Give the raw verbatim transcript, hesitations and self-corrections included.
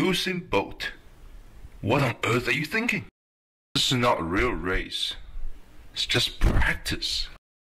Usain Bolt. What on earth are you thinking? This is not a real race. It's just practice.